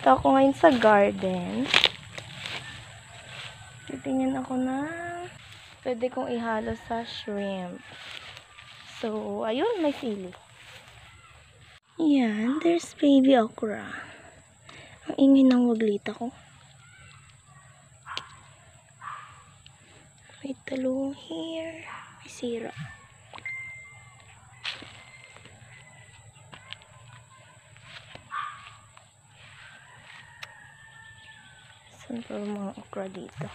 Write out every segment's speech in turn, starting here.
Dito ako ngayon sa garden. Titingnan ako na pwede kong ihalo sa shrimp. So, ayun, may sili. Yan, there's baby okra. Ang ingay ng waglita ko. May talong here. May sira. Saan pa mga okra dito?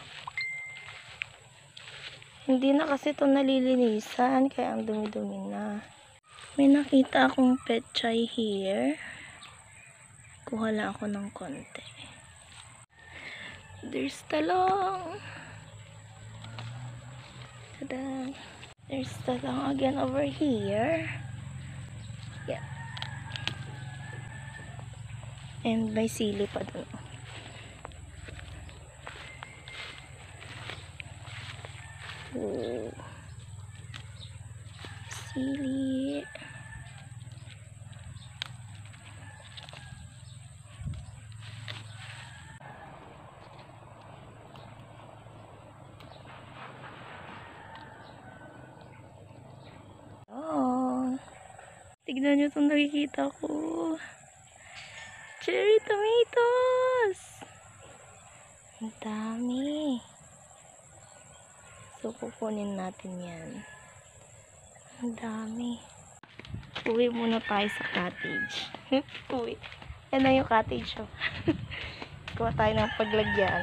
Hindi na kasi ito nalilinisan, kaya ang dumi-dumi na. May nakita akong pechay here. Kuha lang ako ng konti. There's talong. Tada! There's talong again over here. Yeah. And may sili pa dun. Oh. Sili. Oh. Tignan nyo itong nakikita ko. Cherry tomatoes. Ang dami. So, kukunin natin yan. Ang dami. Uwi muna tayo sa cottage. Uwi. Yan na yung cottage. Oh. Kuha tayo ng paglagyan.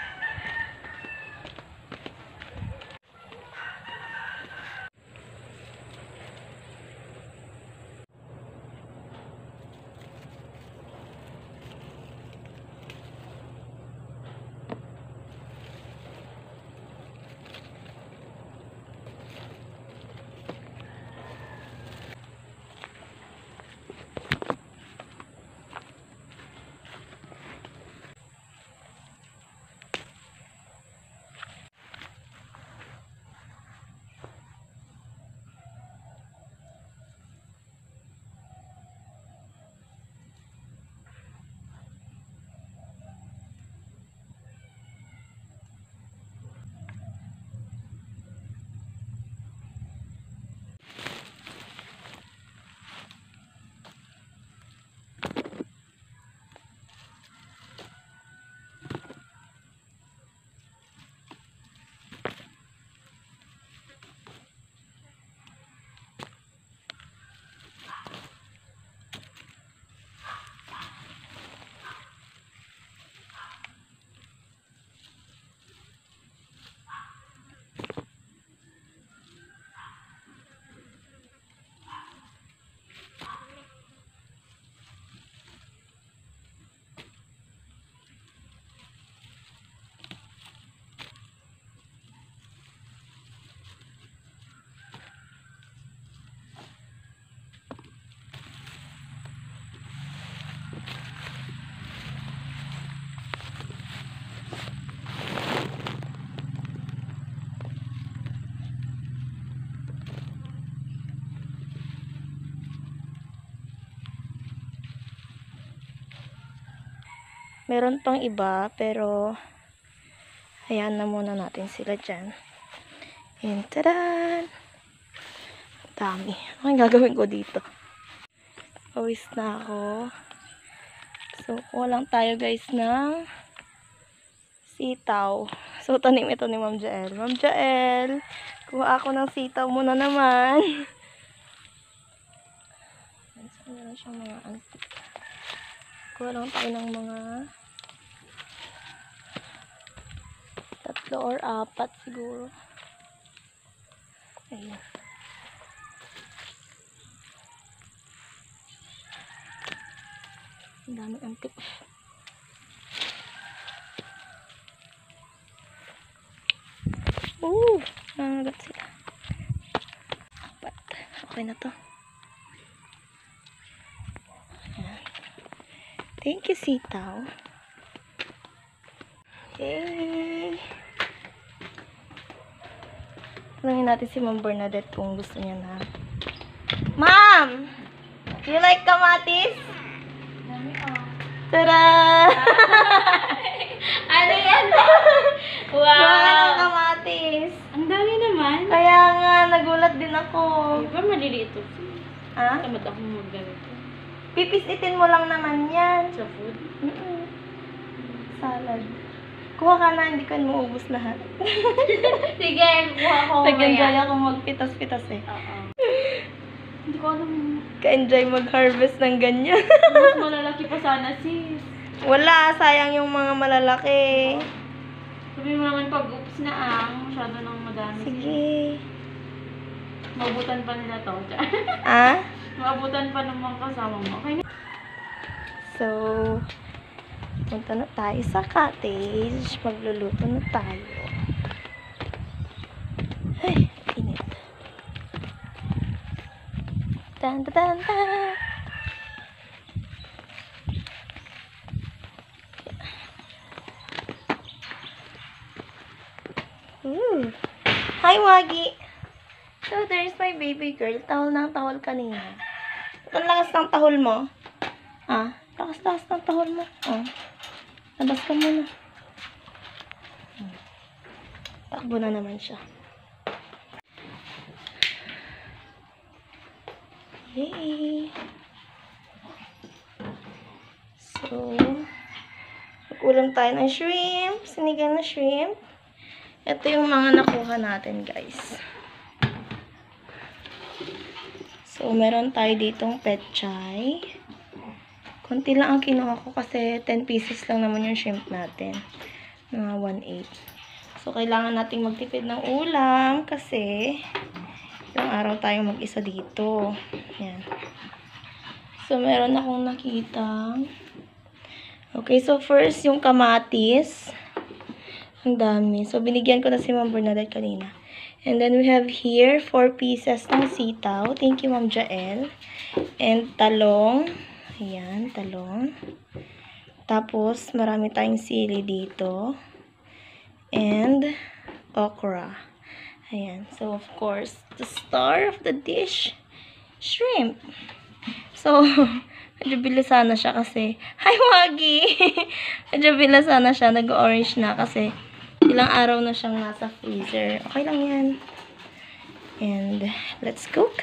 Meron pang iba, pero hayaan na muna natin sila dyan. And tadan! Dami. Ano yung gagawin ko dito? Pawis na ako. So, kuha lang tayo guys ng sitaw. So, tanim ito ni Ma'am Jael. Ma'am Jael, kuha ako ng sitaw muna naman. So, meron siyang mga antik. Kuha lang tayo ng mga 3 or 4 siguro. Ayun. Ang dami antik. Nangagat sila. 4. Okay na to. Ayan. Thank you, sitaw. Okay. Tanungin natin si Ma'am Bernadette kung gusto niya na. Ma'am! You like kamatis? Tada! Ano yan? Kuha ng Wow! kamatis. Ang dami naman. Kaya nga, nagulat din ako. Di ba maliliit ito? Ha? Tamad akong magganito. Pipisitin mo lang naman yan. Sa food? Mm-mm. Salad. Kuha ka na, hindi ka maubos lahat. Sige, kuha ko Nag-enjoy ako magpitas-pitas eh. Oo. Hindi ko alam. Ka-enjoy mag-harvest ng ganyan. Mas malalaki pa sana sis. Wala, sayang yung mga malalaki. Sabi mo naman pag-oops na masyado nang madami. Sige. Mabutan pa nila to. Ah? Mabutan pa ng mga kasama mo. Okay na. So, punta na tayo sa cottage. Magluluto na tayo. Ay, init. Tan, tan, tan, tan. Ooh. Hi, Wagi. So, there's my baby girl. Tahol ng tahol kanina. Ang lakas ng tahol mo. Ah, lakas-lakas ng tahol mo. Oh. Labas ka muna. Takbo na naman siya. Yay! So, nag-ulam tayo ng shrimp. Sinigang na shrimp. Ito yung mga nakuha natin, guys. So, meron tayo ditong petchay. Konti lang ang kinuha ko kasi 10 pieces lang naman yung shrimp natin. Mga 1/8. So, kailangan nating magtipid ng ulam kasi ilang araw tayong mag-isa dito. Yan. So, meron akong nakita. Okay, so first, yung kamatis. Ang dami. So, binigyan ko na si Ma'am Bernadette kanina. And then, we have here 4 pieces ng sitaw. Thank you, Ma'am Jael. And talong. Ayan, talong. Tapos, marami tayong sili dito. And, okra. Ayan. So, of course, the star of the dish, shrimp. So, medyo bilisan na siya kasi, hi, Wagi! Medyo bilisan na siya. Nag-orange na kasi ilang araw na siyang nasa freezer. Okay lang yan. And, let's cook.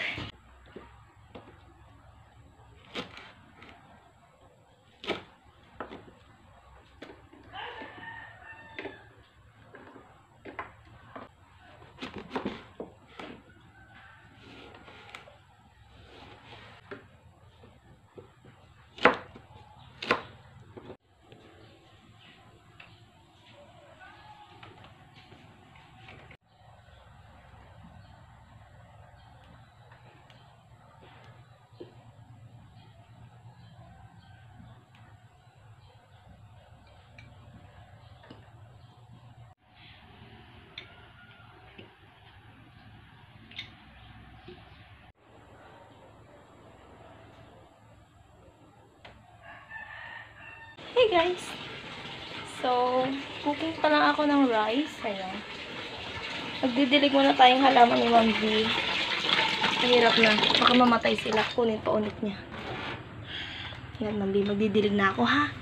Hey guys! So, cooking pa lang ako ng rice. Ayan. Magdidilig muna tayong halaman ni Ma'am V. Mahirap na. Baka mamatay sila. Kunin pa ulit niya. Ayan, Ma'am V. Magdidilig na ako, ha?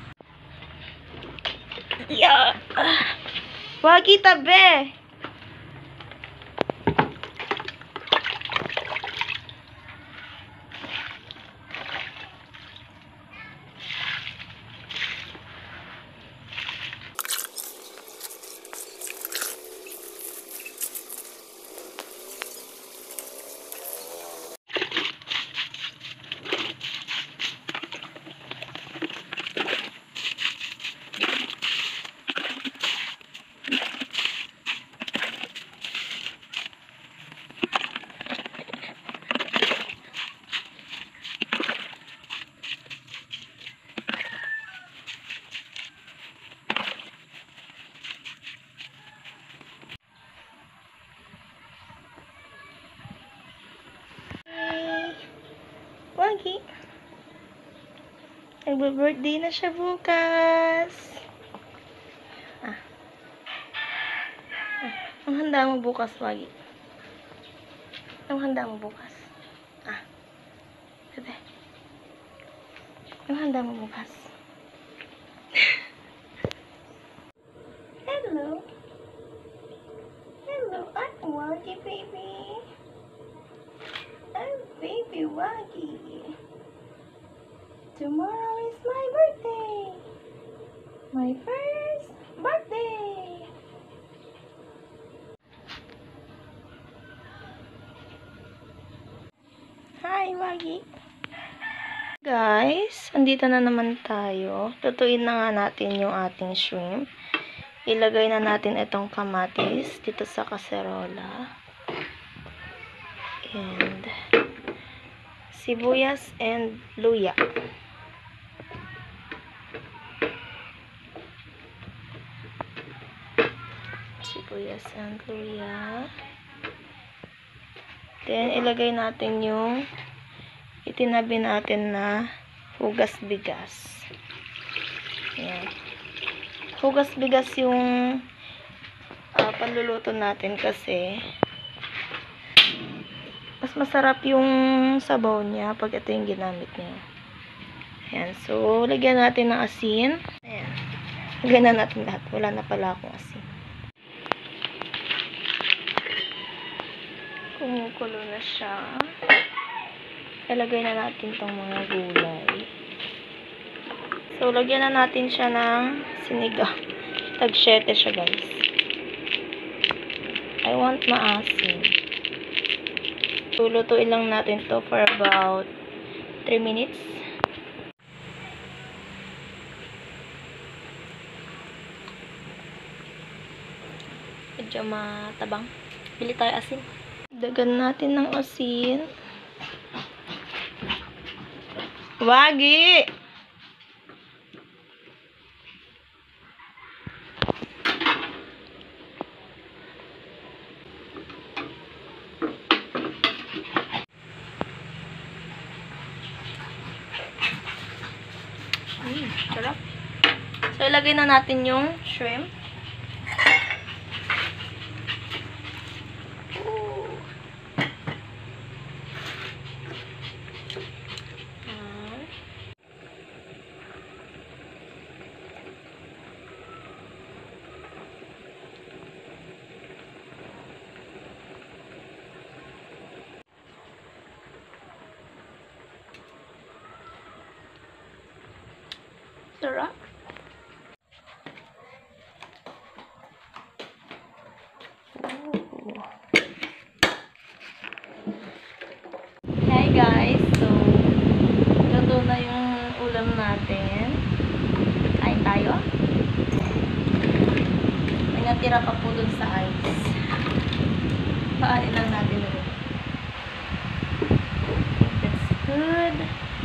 Yeah! Wagi tabi! Wagi. Nagbe-birthday na siya bukas. Ah. Ang handa mo bukas, Wagi. Ang handa mo bukas. Ah. Bebe. Ang handa mo bukas. My first birthday! Hi, Wagi! Guys, andito na naman tayo. Tutuin na nga natin yung ating shrimp. Ilagay na natin itong kamatis dito sa kaserola. And sibuyas and luya. Sibuyas and luya. Then, ilagay natin yung itinabi natin na hugas bigas. Ayan. Hugas bigas yung panluluto natin kasi mas masarap yung sabaw niya pag ito yung ginamit niya. Ayan. So, lagyan natin ng asin. Ayan. Lagyan na natin lahat. Wala na pala akong asin. Kumukulo na siya. Ilagay na natin tong mga gulay. So, lagyan na natin siya ng sinigang. Tag 7 siya, guys. I want maasim. So, lutuin lang natin to for about 3 minutes. Medyo matabang. Bili tayo asin. Dagan natin ng asin. Wagi! Sarap. So, ilagay na natin yung shrimp. Sarap. Hey guys, so luto na yung ulam natin. Kain tayo. May natira pa po dun sa ice. Paanin lang natin ulit. That's good.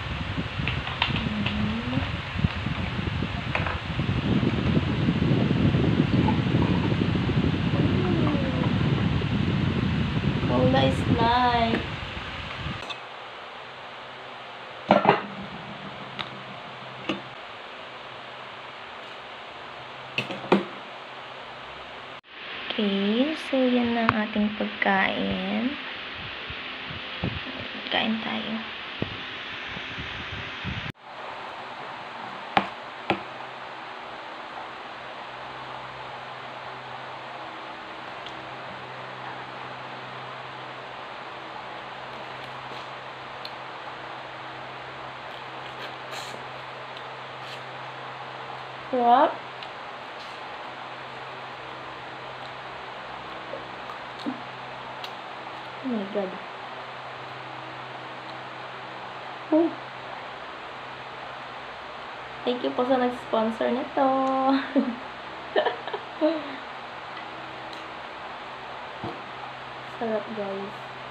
Cola is life. Okay, so yan na ang ating pagkain. Kain tayo. Sarap. Oh my God. Oh. Thank you po sa nag-sponsor nito. Sarap, guys.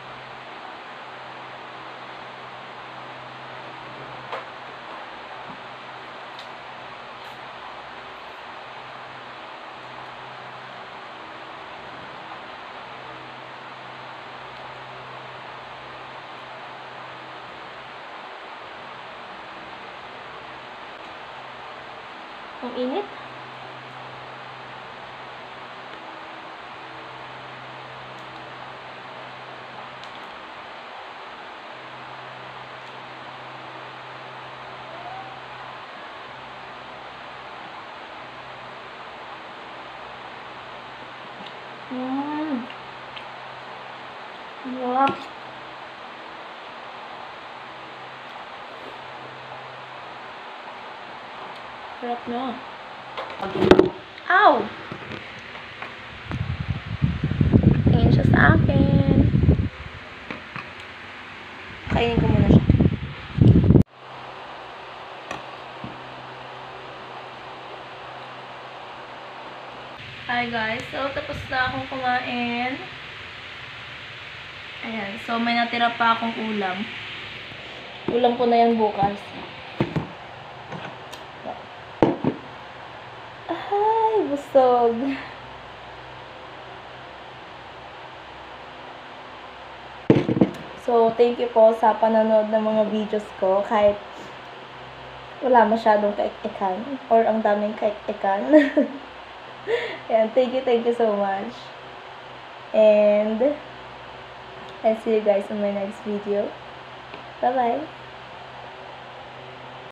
Ang init. Sarap. Sarap na. Ow! Tingin siya sa akin. Kainin ko muna siya. Hi guys, so tapos na akong kumain. Ayan, so may natira pa akong ulam. Ulam ko na yan bukas. Ay, busog. So, thank you po sa panonood ng mga videos ko. Kahit wala masyadong kaik-ikan or ang daming kaik-ikan. Ayan, thank you so much. And I'll see you guys in my next video. Bye-bye.